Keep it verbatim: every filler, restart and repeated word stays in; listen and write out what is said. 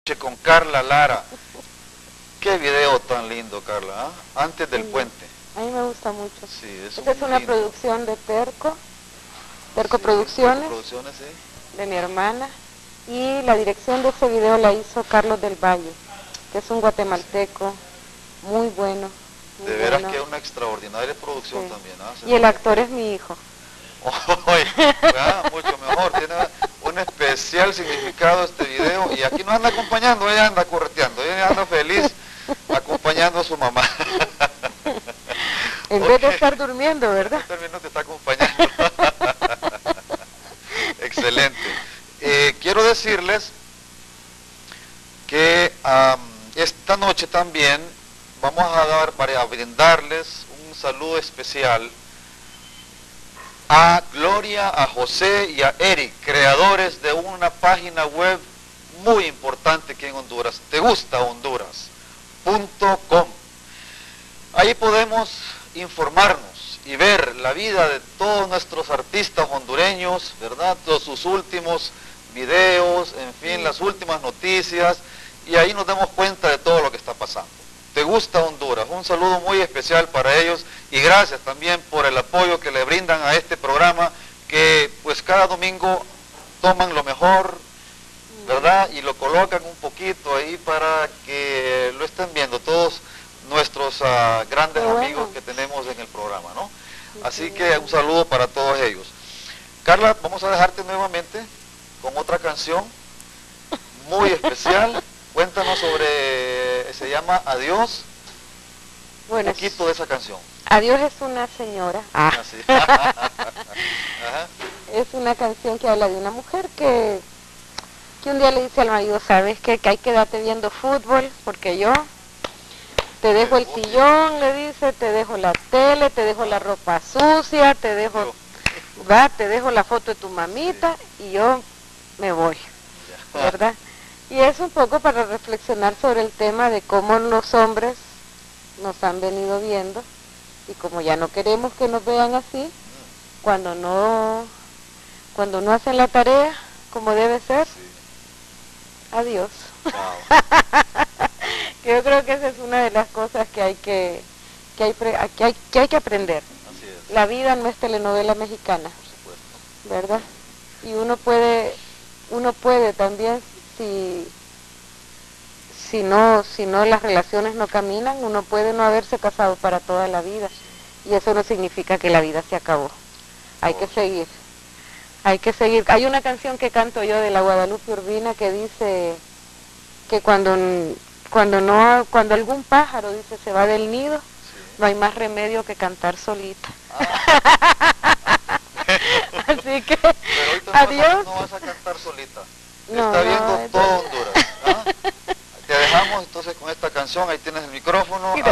noche con Carla Lara. Qué video tan lindo, Carla, ¿ah? Antes del Sí. puente. A mí me gusta mucho. Sí, es Esta es una lindo. producción de Terco, Terco Sí, Producciones, Terco Producciones, sí. de mi hermana, y la dirección de ese video la hizo Carlos del Valle, que es un guatemalteco muy bueno. Muy De veras bueno. que es una extraordinaria producción Sí. también, ¿ah? Se Y el nota actor que- es mi hijo. Oye, ah, mucho mejor, tiene un especial significado este video y aquí nos anda acompañando, ella anda correteando, ella anda feliz acompañando a su mamá. En Ok. vez de estar durmiendo, ¿verdad? Este término te está acompañando. Excelente. Eh, quiero decirles que um, esta noche también vamos a dar para brindarles un saludo especial a Gloria, a José y a Eric, creadores de una página web muy importante aquí en Honduras, te gusta honduras punto com. Ahí podemos informarnos y ver la vida de todos nuestros artistas hondureños, ¿verdad? Todos sus últimos videos, en fin, las últimas noticias, y ahí nos damos cuenta de todo lo que está pasando. Te gusta Honduras, un saludo muy especial para ellos y gracias también por el apoyo que le brindan a este programa que pues cada domingo toman lo mejor, ¿verdad? Y lo colocan un poquito ahí para que lo estén viendo todos nuestros uh, grandes Bueno. amigos que tenemos en el programa, ¿no? Sí, Así sí. que un saludo para todos ellos. Carla, vamos a dejarte nuevamente con otra canción muy especial. Cuéntanos sobre, se llama Adiós, Bueno, un poquito de esa canción. Adiós es una señora. Ah. Así. Ajá. Es una canción que habla de una mujer que, que un día le dice al marido, ¿sabes qué? Que hay que quedarte viendo fútbol porque yo te dejo el sillón, le dice, te dejo la tele, te dejo la ropa sucia, te dejo, va, te dejo la foto de tu mamita y yo me voy, ¿verdad? Y es un poco para reflexionar sobre el tema de cómo los hombres nos han venido viendo y como ya no queremos que nos vean así, cuando no, cuando no hacen la tarea como debe ser, adiós. Wow. Yo creo que esa es una de las cosas que hay que, que, hay, pre- que, hay, que hay que aprender. Así es, La vida no es telenovela mexicana, por supuesto. ¿verdad? Y uno puede, uno puede también, si, si no, si no las relaciones no caminan, uno puede no haberse casado para toda la vida. Y eso no significa que la vida se acabó. Hay que seguir. Hay que seguir. Hay una canción que canto yo de la Guadalupe Urbina que dice que cuando, cuando no, cuando algún pájaro dice se va del nido, Sí. no hay más remedio que cantar solita. Ah. Así que, Pero ahorita no adiós. Vas a, no vas a cantar solita. Te No, está viendo no, todo no. Honduras. ¿Ah? Te dejamos entonces con esta canción, ahí tienes el micrófono. Gracias.